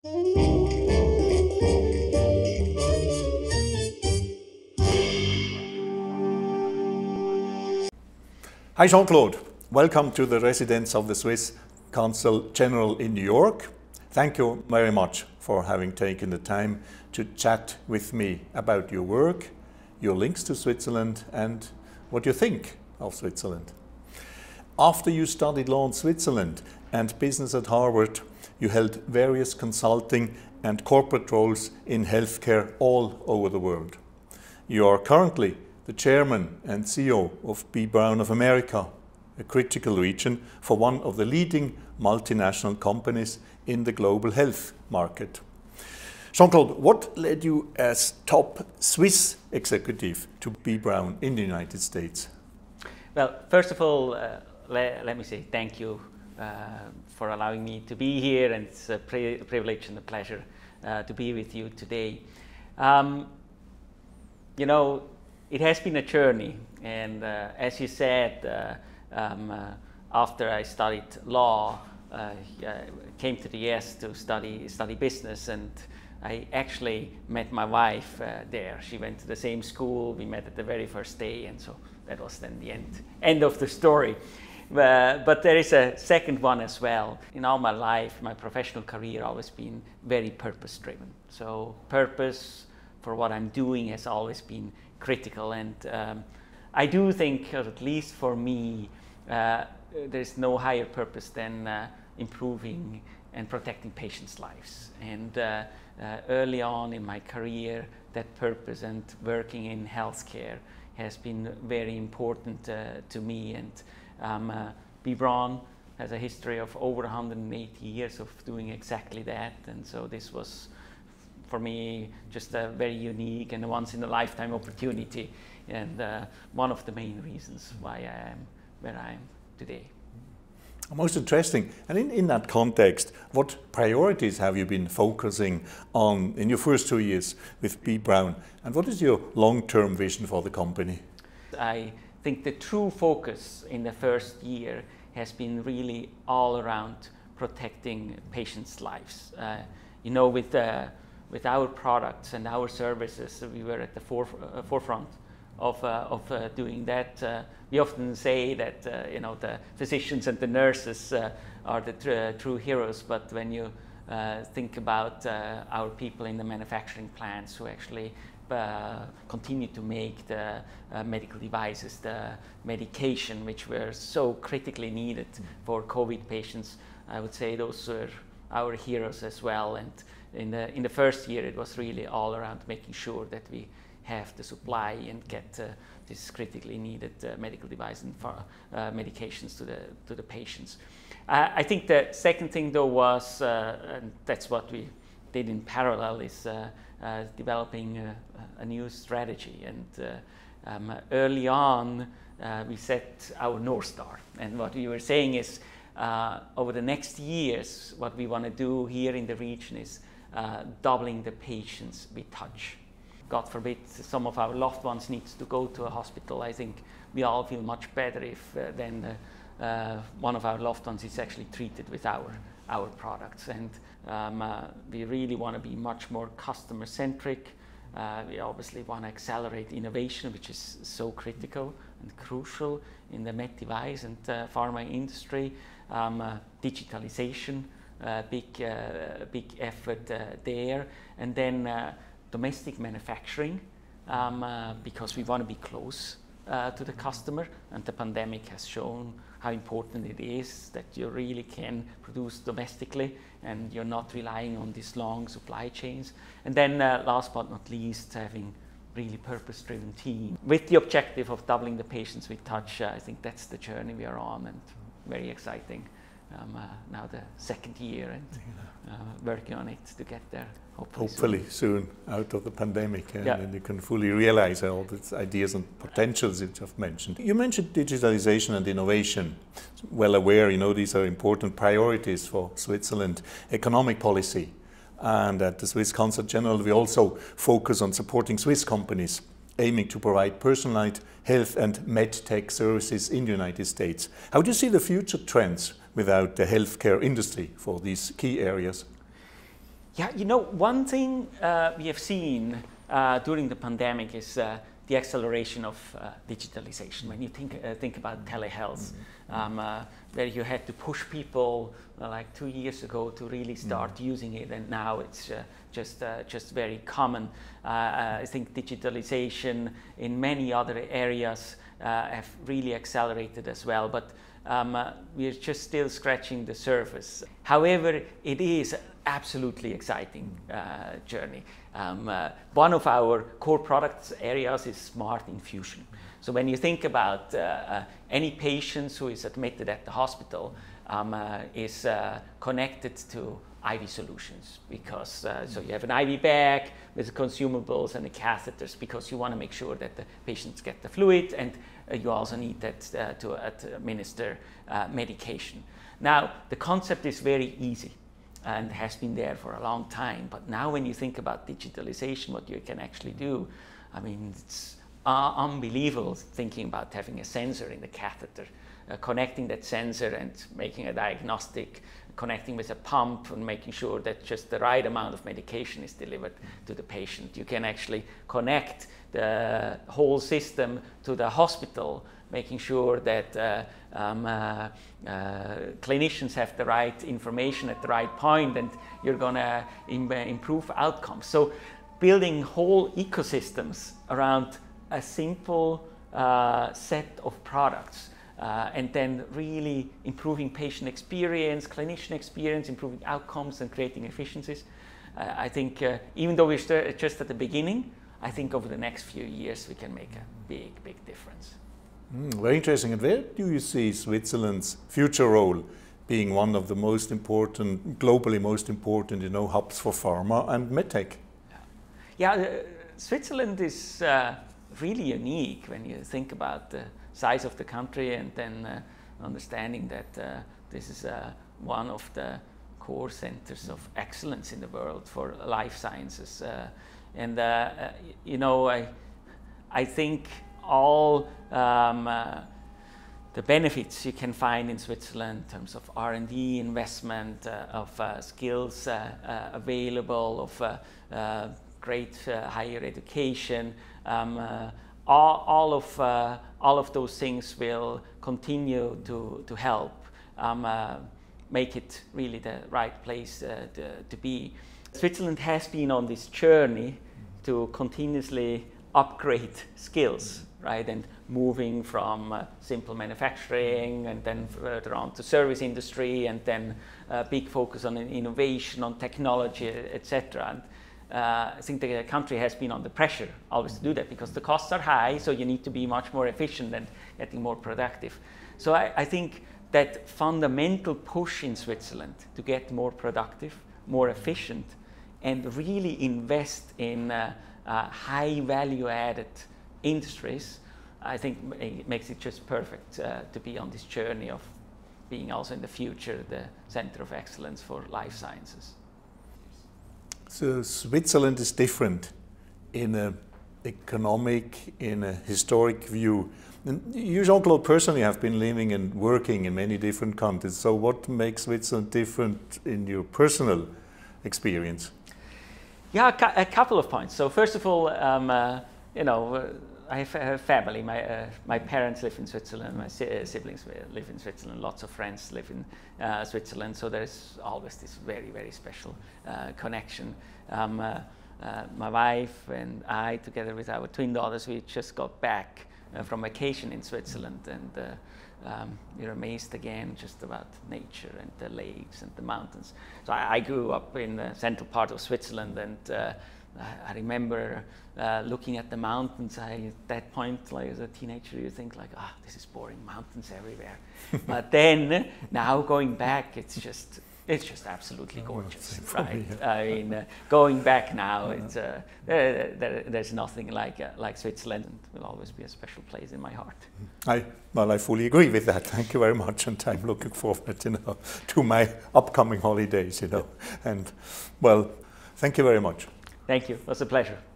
Hi Jean-Claude, welcome to the residence of the Swiss Consul General in New York. Thank you very much for having taken the time to chat with me about your work, your links to Switzerland and what you think of Switzerland. After you studied law in Switzerland and business at Harvard, you held various consulting and corporate roles in healthcare all over the world. You are currently the chairman and CEO of B.Braun of America, a critical region for one of the leading multinational companies in the global health market. Jean-Claude, what led you as top Swiss executive to B.Braun in the United States? Well, first of all, let me say thank you for allowing me to be here, and it's a privilege and a pleasure to be with you today. You know, it has been a journey, and as you said, after I studied law, I came to the US to study business, and I actually met my wife there. She went to the same school, we met at the very first day, and so that was then the end of the story. But there is a second one as well. In all my life, my professional career always been very purpose-driven. So purpose for what I'm doing has always been critical, and I do think, or at least for me, there's no higher purpose than improving and protecting patients' lives. And early on in my career, that purpose and working in healthcare has been very important to me. And B.Braun has a history of over 180 years of doing exactly that, and so this was, for me, just a very unique and a once-in-a-lifetime opportunity, and one of the main reasons why I am where I am today. Most interesting. And in that context, what priorities have you been focusing on in your first 2 years with B.Braun, and what is your long-term vision for the company? I think the true focus in the first year has been really all around protecting patients' lives. You know, with our products and our services, we were at the forefront of doing that. We often say that you know, the physicians and the nurses are the true heroes, but when you think about our people in the manufacturing plants who actually continue to make the medical devices, the medication, which were so critically needed for COVID patients, I would say those are our heroes as well. And in the first year, it was really all around making sure that we have the supply and get this critically needed medical device and medications to the patients. I think the second thing, though, was, and that's what we did in parallel, is developing a new strategy. And early on, we set our North Star. And what we were saying is, over the next years, what we want to do here in the region is doubling the patients we touch. God forbid some of our loved ones need to go to a hospital. I think we all feel much better if then one of our loved ones is actually treated with our products. And we really want to be much more customer-centric. We obviously want to accelerate innovation, which is so critical and crucial in the med device and pharma industry. Digitalization, big effort there. And then domestic manufacturing, because we want to be close to the customer, and the pandemic has shown how important it is that you really can produce domestically and you're not relying on these long supply chains. And then last but not least, having really purpose-driven team with the objective of doubling the patients we touch. I think that's the journey we are on, and very exciting. Now the second year, and working on it to get there. Hopefully soon out of the pandemic, and you can fully realize all the ideas and potentials that you've mentioned. You mentioned digitalization and innovation. Well aware, you know, these are important priorities for Switzerland economic policy. And at the Swiss Consul General, we also focus on supporting Swiss companies aiming to provide personalized health and medtech services in the United States. How do you see the future trends without the healthcare industry for these key areas? Yeah, one thing we have seen during the pandemic is the acceleration of digitalization. When you think about telehealth, where you had to push people like 2 years ago to really start using it, and now it's just very common. I think digitalization in many other areas have really accelerated as well, but we're just still scratching the surface. However, it is absolutely exciting journey. One of our core products areas is smart infusion. So when you think about any patient who is admitted at the hospital is connected to IV solutions, because so you have an IV bag with consumables and the catheters, because you want to make sure that the patients get the fluid, and you also need that to administer medication. Now, the concept is very easy and has been there for a long time, but now when you think about digitalization, what you can actually do, I mean, it's unbelievable thinking about having a sensor in the catheter, connecting that sensor and making a diagnostic, connecting with a pump and making sure that just the right amount of medication is delivered to the patient. You can actually connect the whole system to the hospital, making sure that clinicians have the right information at the right point, and you're going to improve outcomes. So building whole ecosystems around a simple set of products, and then really improving patient experience, clinician experience, improving outcomes and creating efficiencies. I think even though we're just at the beginning, I think over the next few years we can make a big, big difference. Very interesting. And where do you see Switzerland's future role being one of the most important, globally most important, hubs for pharma and medtech? Switzerland is really unique when you think about the size of the country, and then understanding that this is one of the core centers of excellence in the world for life sciences. I think all the benefits you can find in Switzerland in terms of R&D investment, of skills available, of great higher education, all of those things will continue to help make it really the right place to be. Switzerland has been on this journey to continuously upgrade skills, right, and moving from simple manufacturing and then further on to service industry, and then big focus on innovation, on technology, etc. I think the country has been under pressure always to do that, because the costs are high, so you need to be much more efficient and getting more productive. So I think that fundamental push in Switzerland to get more productive, more efficient, and really invest in high value added industries, I think it makes it just perfect to be on this journey of being also in the future the center of excellence for life sciences. So Switzerland is different in an economic, in a historic view. And you, Jean-Claude, personally have been living and working in many different countries. So what makes Switzerland different in your personal experience? Yeah, a couple of points. So first of all, I have a family. My parents live in Switzerland. My siblings live in Switzerland. Lots of friends live in Switzerland. So there's always this very, very special connection. My wife and I, together with our twin daughters, we just got back from vacation in Switzerland, and we're amazed again just about nature and the lakes and the mountains. So I grew up in the central part of Switzerland, and I remember looking at the mountains. At that point, like as a teenager, you think like, this is boring, mountains everywhere. But then now going back, it's just absolutely gorgeous, right? Yeah. I mean, going back now, it's there's nothing like Switzerland, and will always be a special place in my heart. I fully agree with that. Thank you very much, and I'm looking forward, to my upcoming holidays, And well, thank you very much. Thank you. It was a pleasure.